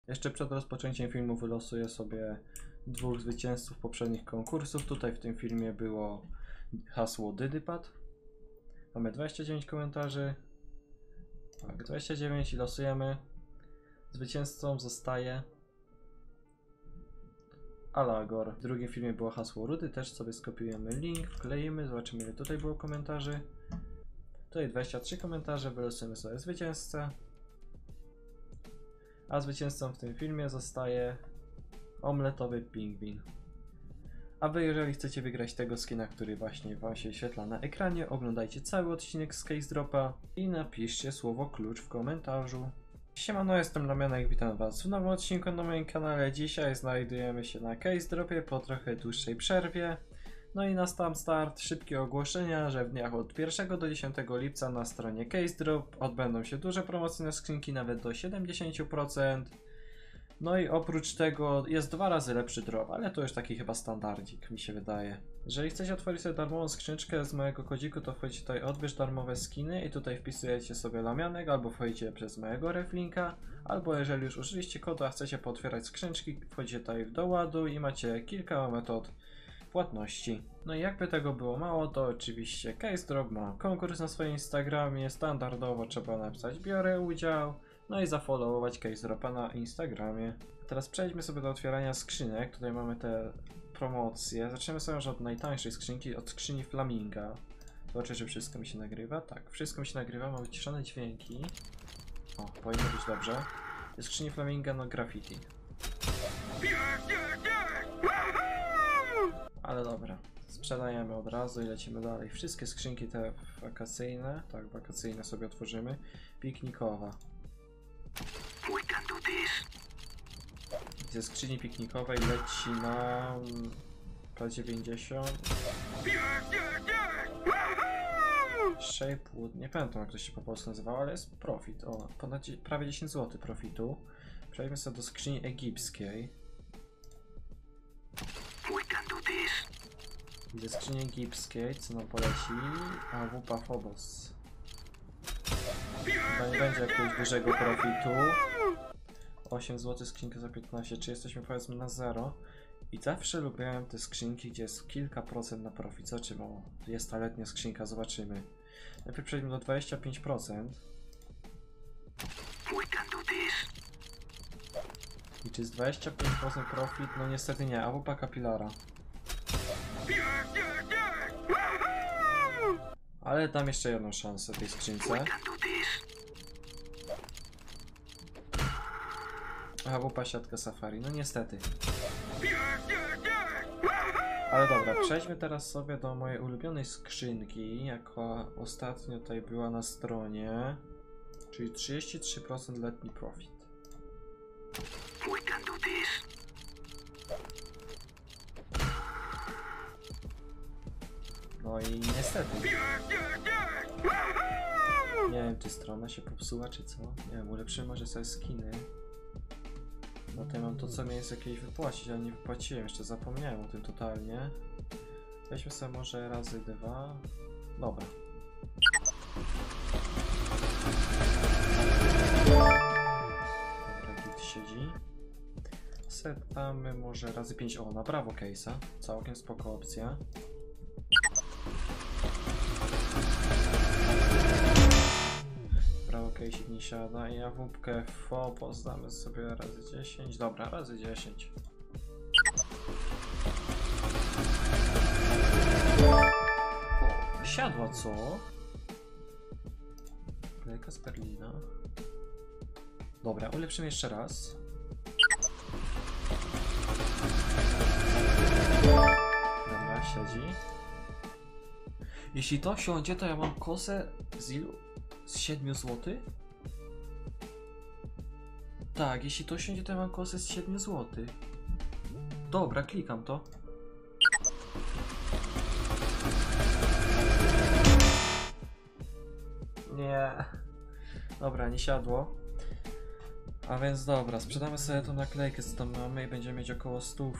Jeszcze przed rozpoczęciem filmu wylosuję sobie 2 zwycięzców poprzednich konkursów. Tutaj w tym filmie było hasło Dydypad. Mamy 29 komentarzy. Tak, 29 i losujemy. Zwycięzcą zostaje Alagor. W drugim filmie było hasło Rudy, też sobie skopiujemy link, wkleimy, zobaczymy ile tutaj było komentarzy. Tutaj 23 komentarze, wylosujemy sobie zwycięzcę. A zwycięzcą w tym filmie zostaje omletowy pingwin. A wy, jeżeli chcecie wygrać tego skina, który właśnie wam się wyświetla na ekranie, oglądajcie cały odcinek z Case Dropa i napiszcie słowo klucz w komentarzu. Siemano, jestem Lamianek, witam was w nowym odcinku na moim kanale. Dzisiaj znajdujemy się na Case Dropie po trochę dłuższej przerwie. No i na sam start szybkie ogłoszenia, że w dniach od 1 do 10 lipca na stronie Case Drop odbędą się duże promocyjne skrzynki, nawet do 70%. No i oprócz tego jest 2 razy lepszy drop, ale to już taki chyba standardzik, mi się wydaje. Jeżeli chcecie otworzyć sobie darmową skrzyneczkę z mojego kodziku, to wchodzicie tutaj odbierz darmowe skiny i tutaj wpisujecie sobie Lamianek, albo wchodzicie przez mojego reflinka, albo jeżeli już użyliście kodu, a chcecie pootwierać skrzyneczki, wchodzicie tutaj w doładu i macie kilka metod płatności. No i jakby tego było mało, to oczywiście Case Drop ma konkurs na swoim Instagramie, standardowo trzeba napisać biorę udział. No i zafollowować Case Dropa na Instagramie. Teraz przejdźmy sobie do otwierania skrzynek. Tutaj mamy te promocje. Zaczniemy sobie już od najtańszej skrzynki, od skrzyni Flaminga. Zobaczę, czy wszystko mi się nagrywa. Tak, wszystko mi się nagrywa, ma wyciszone dźwięki. O, powinno być dobrze. Jest skrzyni Flaminga, no graffiti. Ale dobra, sprzedajemy od razu i lecimy dalej. Wszystkie skrzynki te wakacyjne, tak, wakacyjne sobie otworzymy. Piknikowa. Ze skrzyni piknikowej leci nam K90 Shapewood, nie pamiętam jak to się po polsku nazywało, ale jest profit, o, ponad prawie 10 zł profitu. Przejdźmy sobie do skrzyni egipskiej. I ze skrzyni egipskiej, co nam poleci? AWP Phobos. Chyba nie będzie jakiegoś dużego profitu. 8 zł skrzynka za 15, czy jesteśmy powiedzmy na 0. I zawsze lubiłem te skrzynki, gdzie jest kilka procent na profit. Zobaczymy, o, jest ta letnia skrzynka, zobaczymy. Najpierw przejdźmy do 25%. I czy jest 25% profit? No niestety nie, AWP Capilara. Ale dam jeszcze jedną szansę tej skrzynce. AWP siatka Safari, no niestety. Ale dobra, przejdźmy teraz sobie do mojej ulubionej skrzynki, jako ostatnio tutaj była na stronie, czyli 33% letni profit. No i niestety. Nie wiem, czy strona się popsuła, czy co? Nie wiem, ulepszymy może sobie skiny. No tutaj mam to, co mi jest jakieś wypłacić, ale nie wypłaciłem, jeszcze zapomniałem o tym totalnie. Weźmy sobie może razy 2. Dobra. Dobra, git siedzi. Setamy może razy 5. O, na prawo case'a. Całkiem spoko opcja. Prawo case'ik nie siada i AWP Phobos damy sobie razy 10. Dobra, razy 10. O, siadła co? Klejka z Berlina. Dobra, ulepszymy jeszcze raz. Dobra, siedzi. Jeśli to siądzie, to ja mam kosę z ilu? Z 7 zł? Tak, jeśli to siądzie, to ja mam kosę z 7 zł. Dobra, klikam to. Nie. Dobra, nie siadło. A więc dobra, sprzedamy sobie tą naklejkę, co tam mamy i będziemy mieć około 100.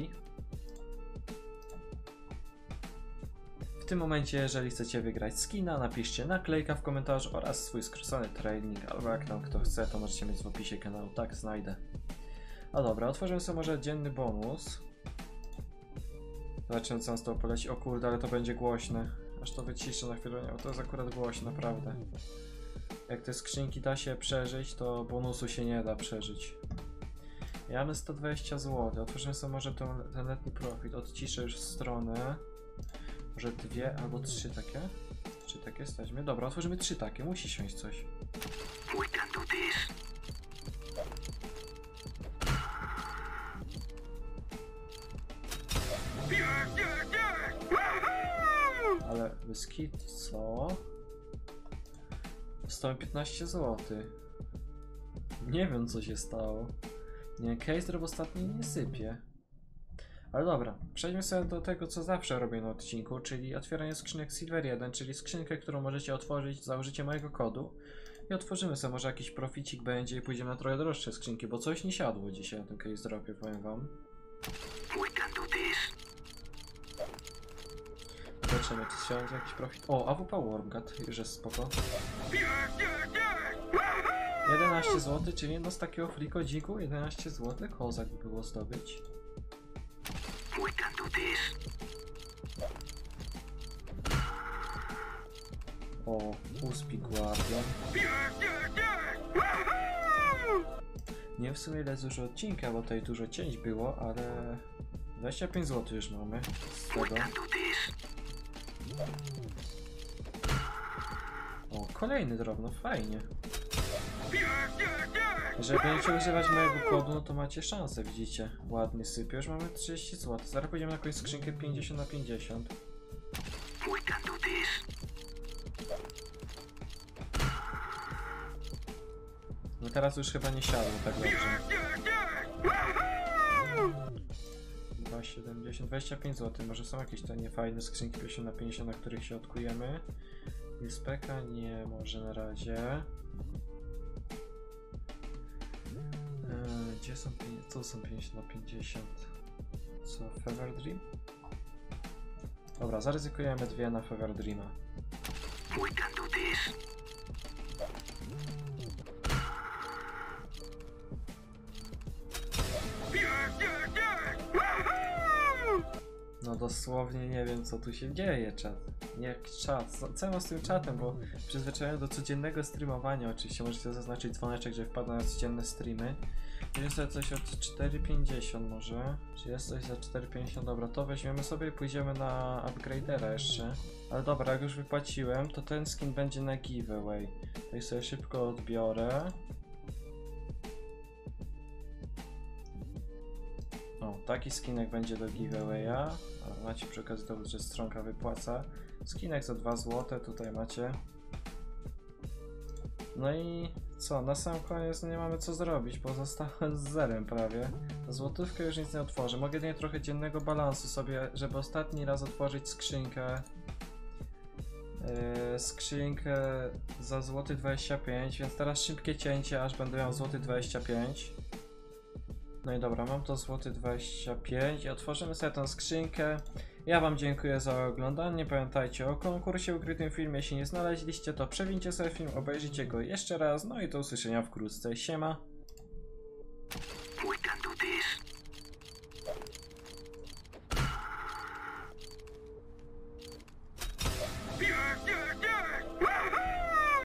W tym momencie, jeżeli chcecie wygrać skina, napiszcie naklejka w komentarzu oraz swój skrócony training, albo jak tam kto chce, to możecie mieć w opisie kanału, tak znajdę. A dobra, otworzymy sobie może dzienny bonus. Zobaczymy, co nam z tego poleci. O kurde, ale to będzie głośne. Aż to wyciszę na chwilę, bo to jest akurat głośne, naprawdę. Jak te skrzynki da się przeżyć, to bonusu się nie da przeżyć. Ja mamy 120 zł. Otworzymy sobie może ten letni profit. Odciszę już stronę. Może 2 albo 3 takie? 3 takie staćmy. Dobra, otworzymy 3 takie. Musi siąść coś. Ale wyskit co? 115 zł. Nie wiem, co się stało. Nie, case drop ostatnio nie sypie. Ale dobra, przejdźmy sobie do tego, co zawsze robię na odcinku, czyli otwieranie skrzynek Silver 1, czyli skrzynkę, którą możecie otworzyć za użyciem mojego kodu. I otworzymy sobie, może jakiś proficik będzie i pójdziemy na trochę droższe skrzynki, bo coś nie siadło dzisiaj na tym case dropie, powiem wam. Zobaczymy, czy siądzie jakiś profit. O, AWP Wormgat, już jest spoko. 11 zł, czyli no z takiego flikodziku 11 zł, kozak by było zdobyć. O, Uspik Guardian. Nie w sumie ile jest dużo odcinka, bo tutaj dużo cięć było, ale 25 zł już mamy z tego. O, kolejny drobno, fajnie. Jeżeli będziecie używać mojego kodu, no to macie szansę, widzicie. Ładnie sypie, już mamy 30 zł. Zaraz pójdziemy na jakąś skrzynkę 50 na 50. No teraz już chyba nie siadło tak dobrze. 2,70, 25 zł. Może są jakieś te niefajne skrzynki 50 na 50, na których się odkujemy. Speka nie, może na razie. Gdzie są pieniądze? Co są 50 na 50? Co? Fever Dream? Dobra, zaryzykujemy 2 na Fever Dreama. No dosłownie nie wiem, co tu się dzieje, czat. Nie czat, co mam z tym czatem, bo przyzwyczajony do codziennego streamowania, oczywiście możecie zaznaczyć dzwoneczek, że wpada na codzienne streamy. Jest sobie coś od 4,50 może, czy jest coś za 4,50, dobra, to weźmiemy sobie i pójdziemy na upgradera jeszcze. Ale dobra, jak już wypłaciłem, to ten skin będzie na giveaway. Tutaj sobie szybko odbiorę. O, taki skinek będzie do giveawaya. Macie przy okazji dowód, że stronka wypłaca. Skinek za 2 zł, tutaj macie. No i co, na sam koniec nie mamy co zrobić, bo zostałem z zerem prawie. Złotówkę już nic nie otworzę. Mogę jedynie trochę dziennego balansu sobie, żeby ostatni raz otworzyć skrzynkę. Skrzynkę za złoty 25, więc teraz szybkie cięcie, aż będę miał złoty 25. No i dobra, mam to złoty 25 i otworzymy sobie tę skrzynkę. Ja wam dziękuję za oglądanie, pamiętajcie o konkursie ukrytym w filmie, jeśli nie znaleźliście, to przewincie sobie film, obejrzyjcie go jeszcze raz, no i do usłyszenia wkrótce, siema!